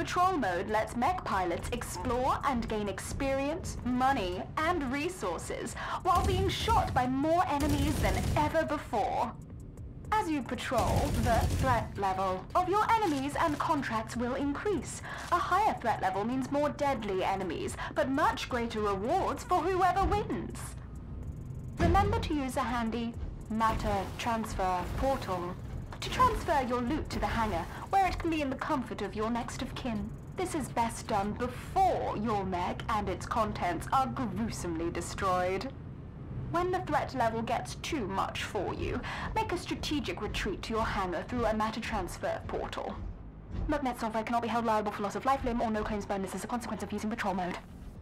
Patrol mode lets mech pilots explore and gain experience, money, and resources, while being shot by more enemies than ever before. As you patrol, the threat level of your enemies and contracts will increase. A higher threat level means more deadly enemies, but much greater rewards for whoever wins. Remember to use a handy matter transfer portal to transfer your loot to the hangar, where it can be in the comfort of your next of kin. This is best done before your mech and its contents are gruesomely destroyed. When the threat level gets too much for you, make a strategic retreat to your hangar through a matter transfer portal. MechNet software cannot be held liable for loss of life, limb, or no claims bonus as a consequence of using patrol mode.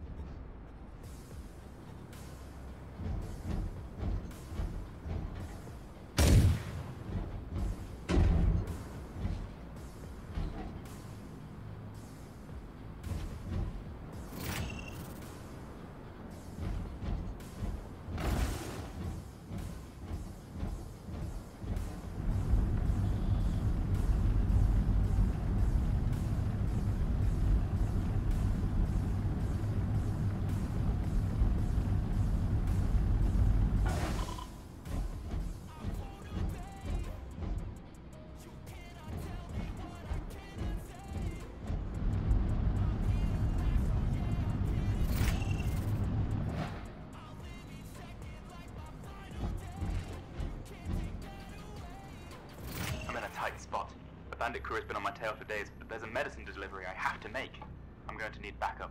Spot. The bandit crew has been on my tail for days, but there's a medicine delivery I have to make. I'm going to need backup.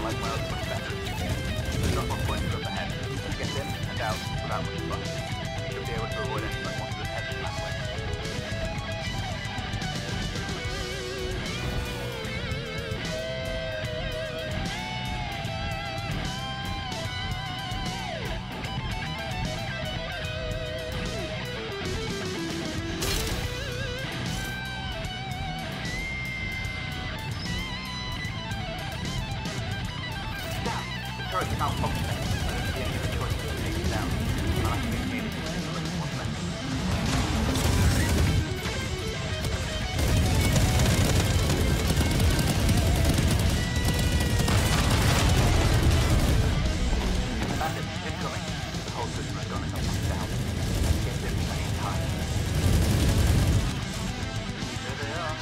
like Wales is much better. The drop-off points are up ahead. Get in and out without much fuss. You should be able to avoid anyone wanting to head that way. Turret is malfunctioning. I don't see any other choice but to take it down. I'll have to be communicating with what's next. Bandits, incoming. The whole system has gone into lockdown. Get in plenty of time. There they are.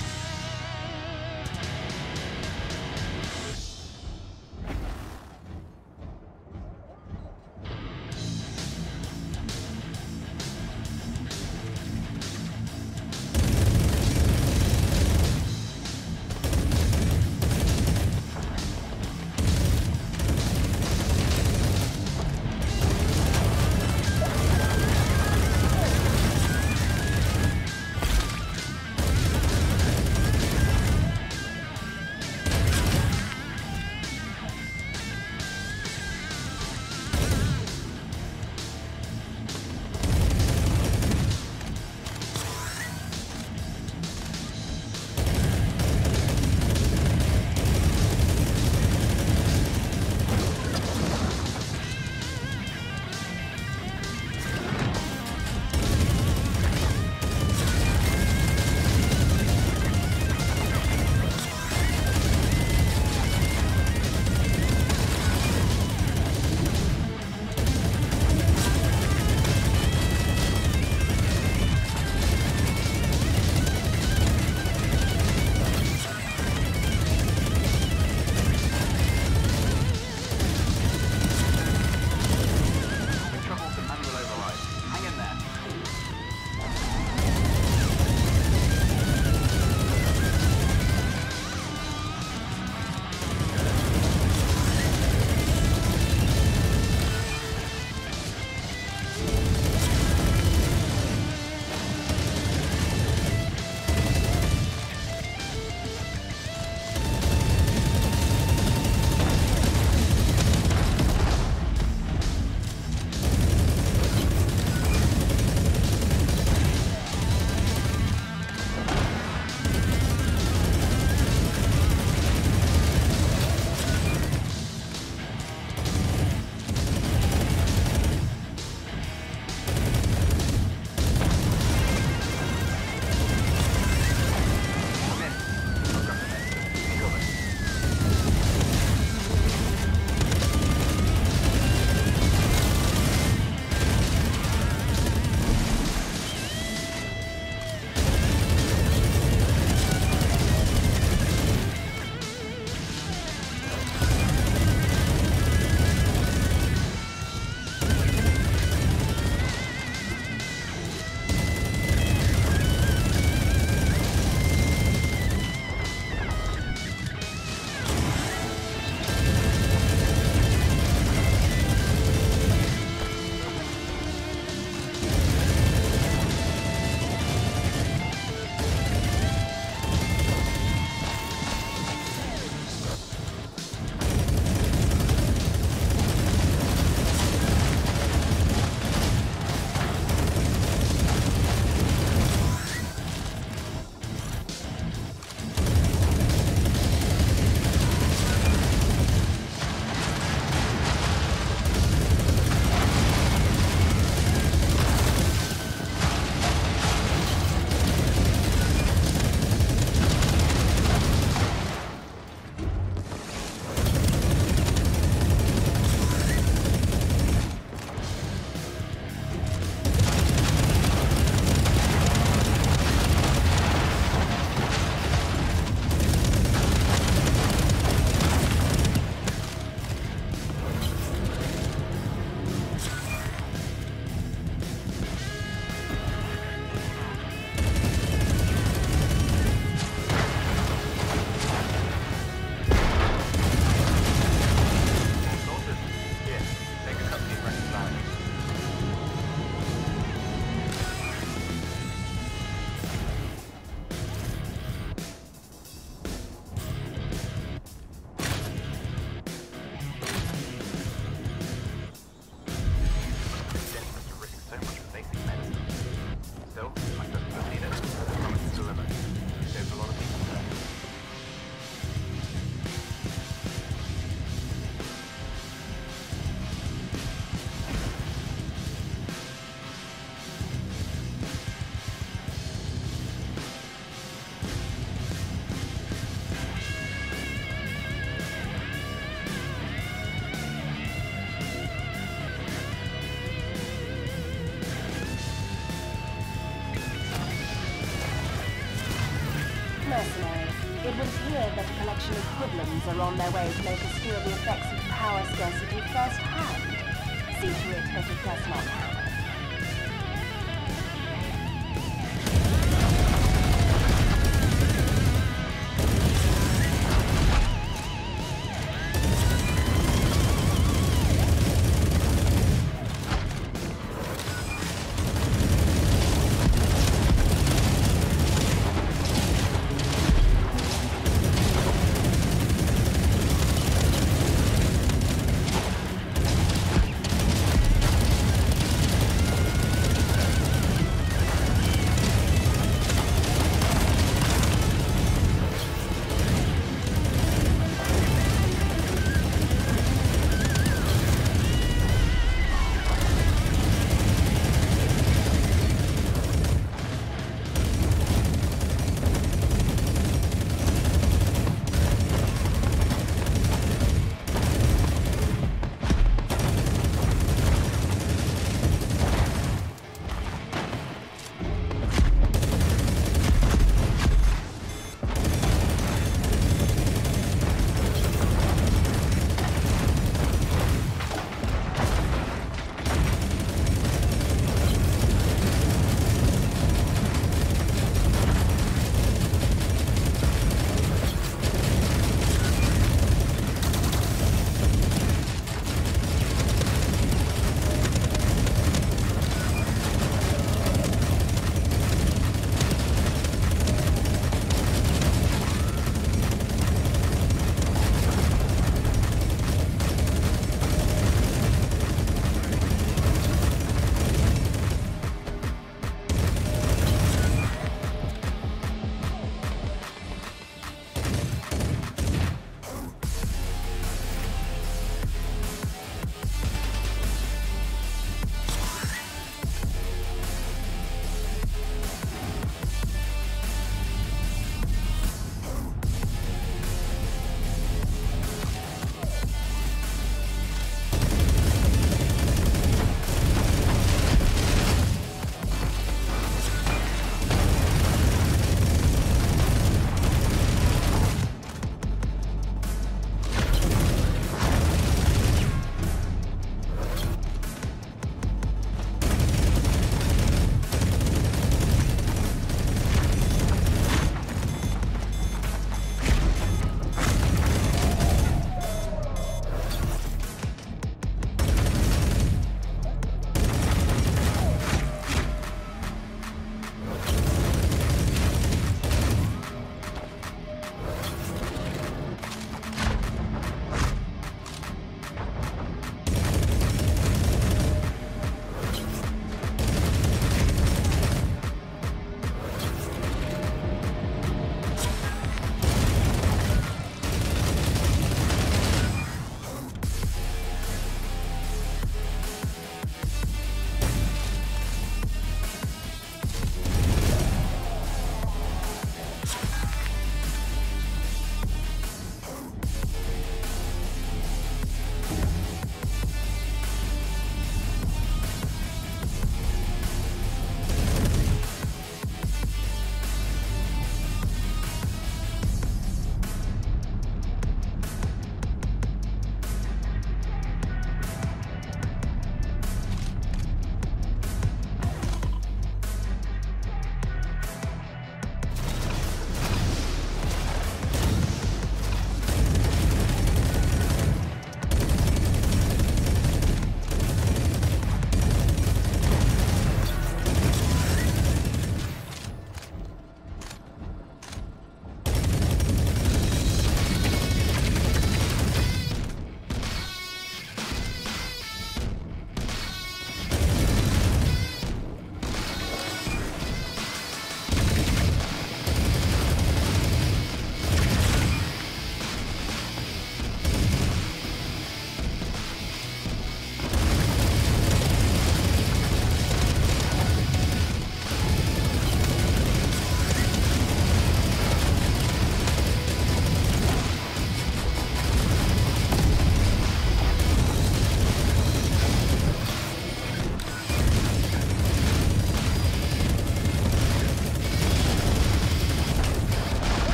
Actually, hoodlums are on their way to make us feel the effects of power scarcity firsthand. See to it that it does not happen.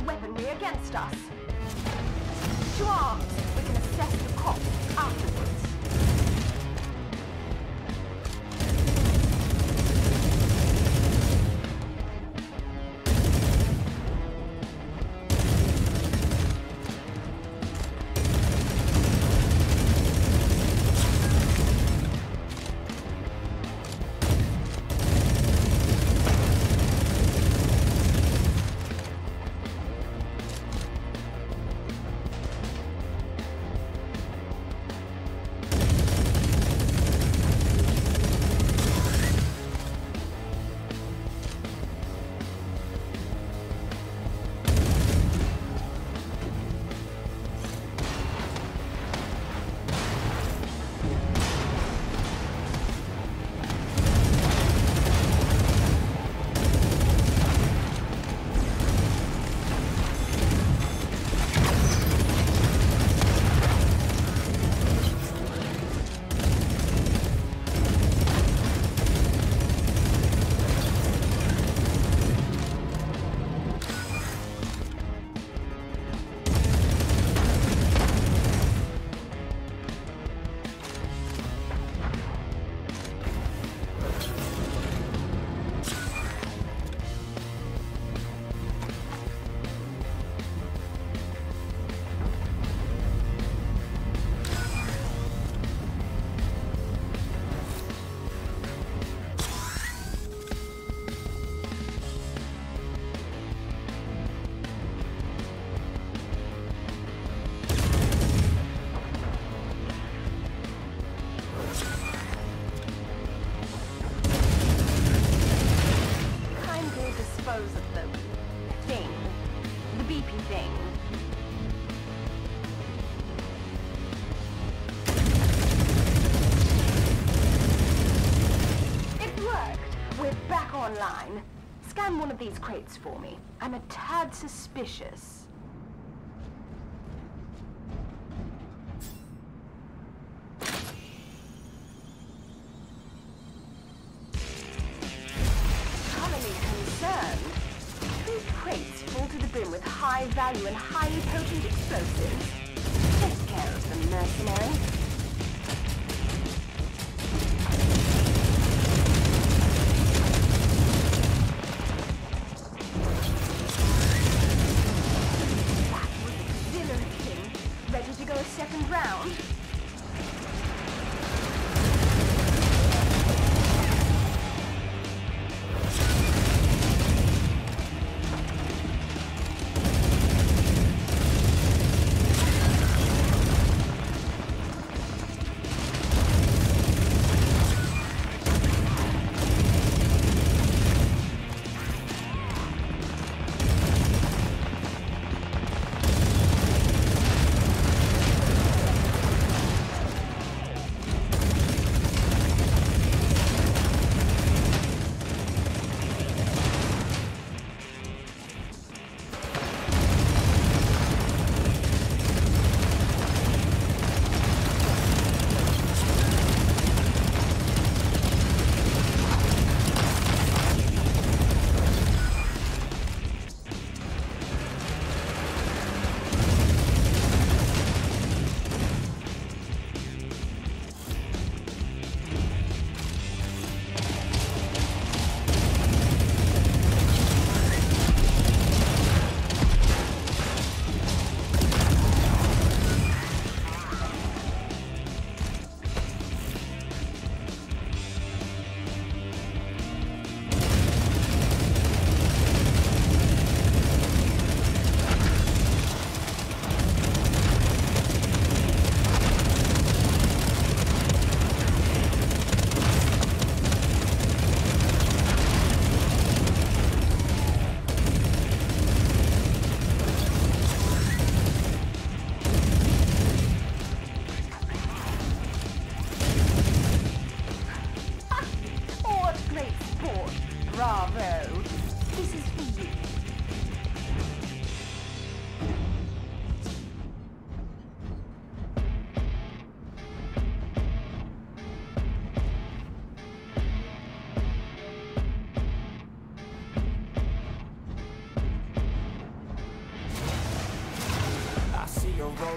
weaponry against us. To arms, we can assess the cost afterwards. Online. Scan one of these crates for me. I'm a tad suspicious. Commonly concerned. 3 crates full to the brim with high value and highly potent explosives. Take care of them, mercenary. Second round.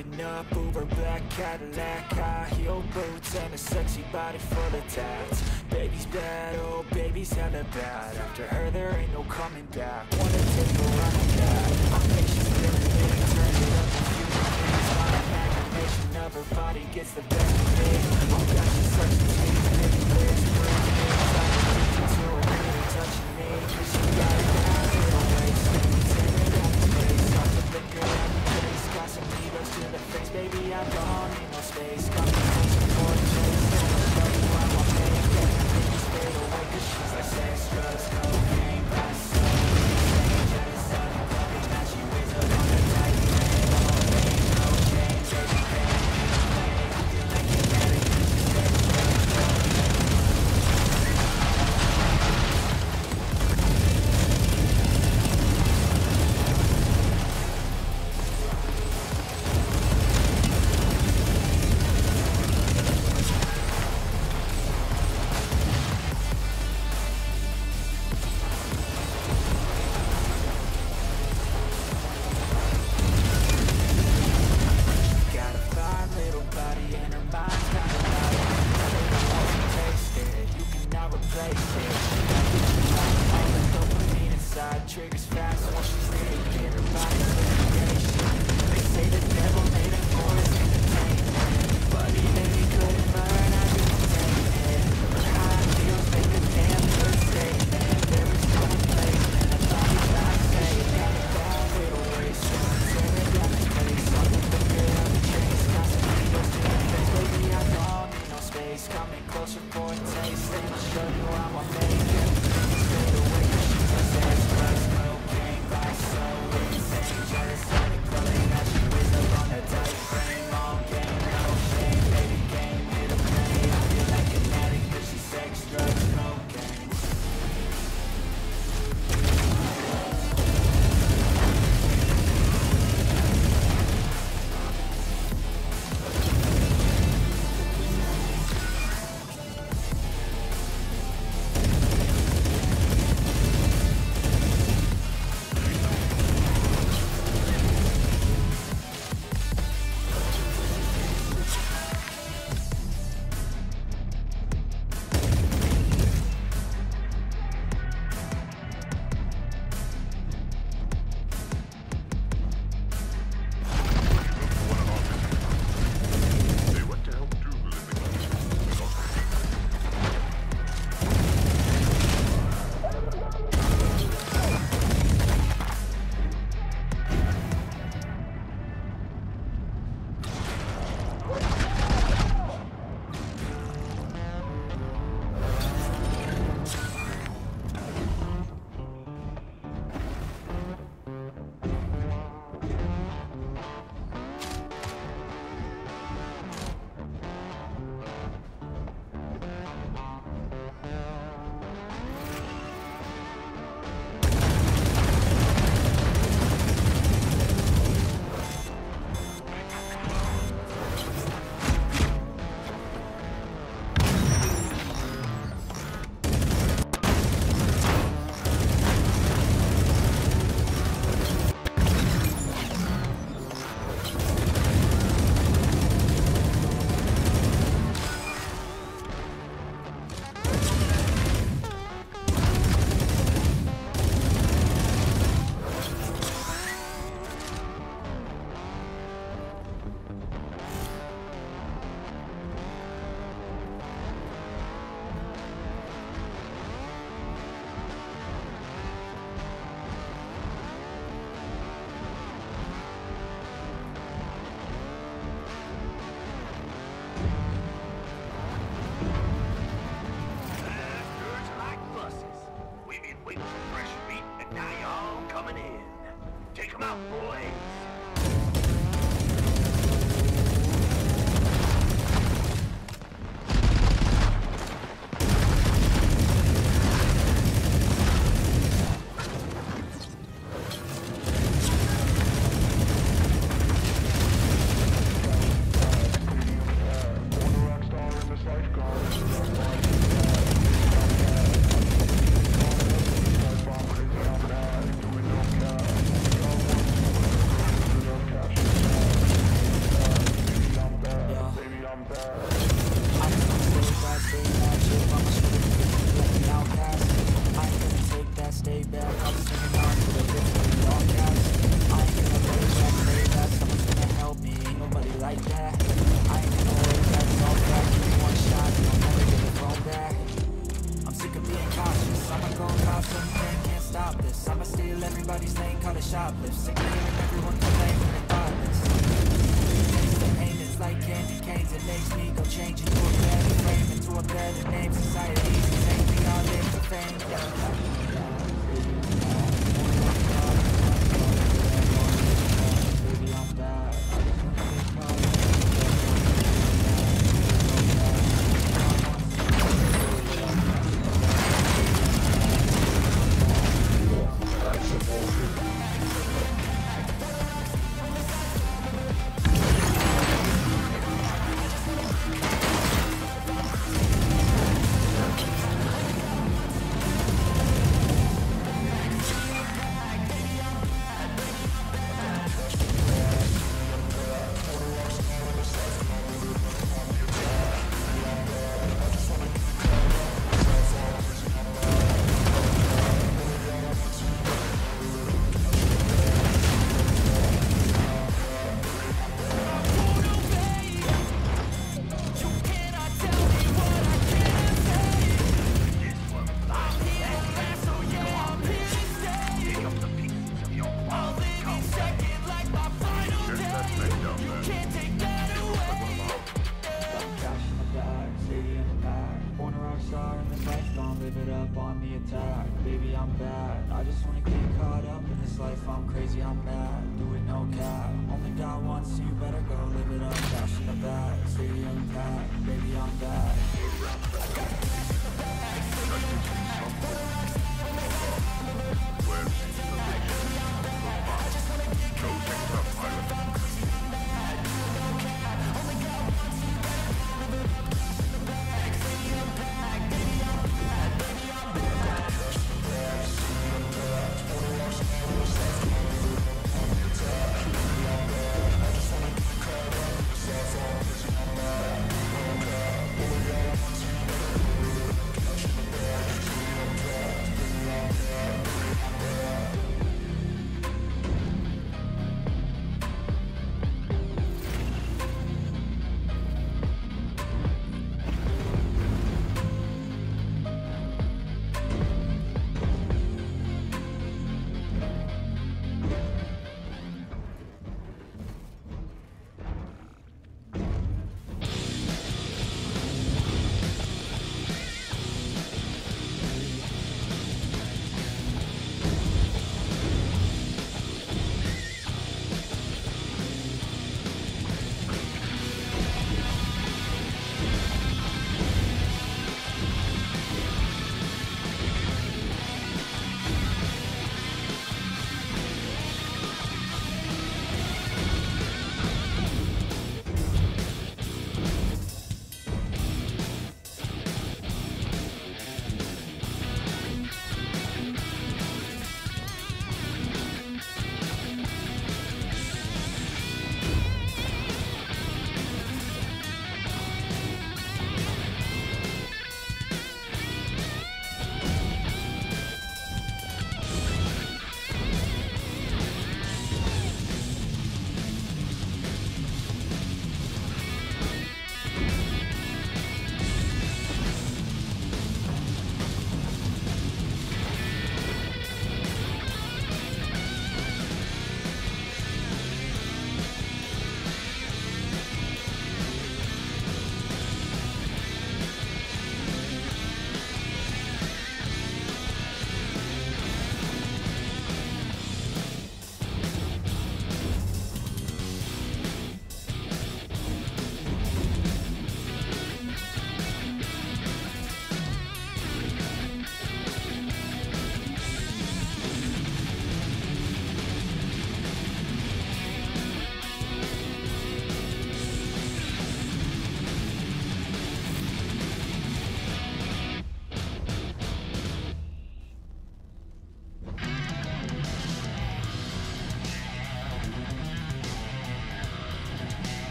Living up, Uber black Cadillac, high heel boots, and a sexy body full of tats. Baby's bad, oh baby's hella bad. After her there ain't no coming back. Wanna take a run at that. I'm patient, feeling it, turn it up a few degrees. My imagination of her body gets the best of me. Oh gosh, she's such a tease, baby lips, brings me inside. Addicted to her, really touching me. Cause she got a bad little waist, and it's in it on the face. Off the liquor and the taste, got some needles to the face. Baby, I don't need no space. Got me pushing for the chase, and I'll show you how I make it. Baby's fade away, cause she's like sex, drugs, cocaine, by some jealous of the clubbing that she wears up on her tight. No pain, no change, baby, pain. I feel like you're better, cause she's sex, drugs, cocaine. Got a fine little body and her mind's kinda loud. Taste it, you cannot replace it. She got you like all the dopamine inside. Triggers fast when she's naked. Her body's litigation. They say the devil made it for his entertainment, but even he couldn't learn how to contain it. Her high heels make a damn good statement. There is no replacement. Her body's not safe. Got a bad little waist, tear it down the face. On the finger of the chase, got some needles to the face. Baby, I don't need no space. Coming closer for a taste, and I'll show you how I make it. Fade away, cause she's like sex, drugs, cocaine, by so insane. Jealous of the clothing that she wears up on her tight frame. All game, no shame, baby. I'ma go cause something, can't stop this. I'ma steal everybody's lane, call it shoplift. Sick of hearing everyone complain when they're thoughtless. Taste the pain, it's like candy canes. It makes me go change into a better frame, into a better name. Society's insane, we all live for fame, Baby, I'm bad. Baby, I'm bad. I just wanna get caught up in this life. I'm crazy, I'm mad. Do it, no cap. Only got one, so you better go live it up. Cash in the bag, stadium packed. Baby, I'm bad.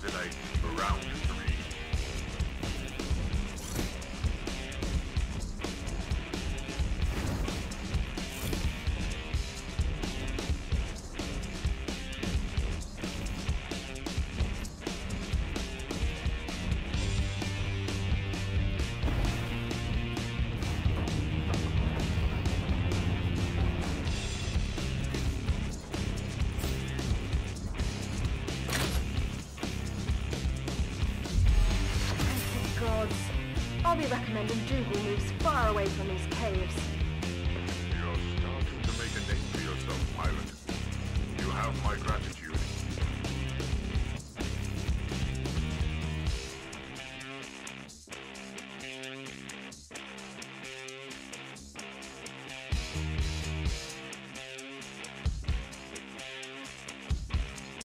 They're like around 3. I'll be recommending Dougal moves far away from these caves. You're starting to make a name for yourself, pilot. You have my gratitude.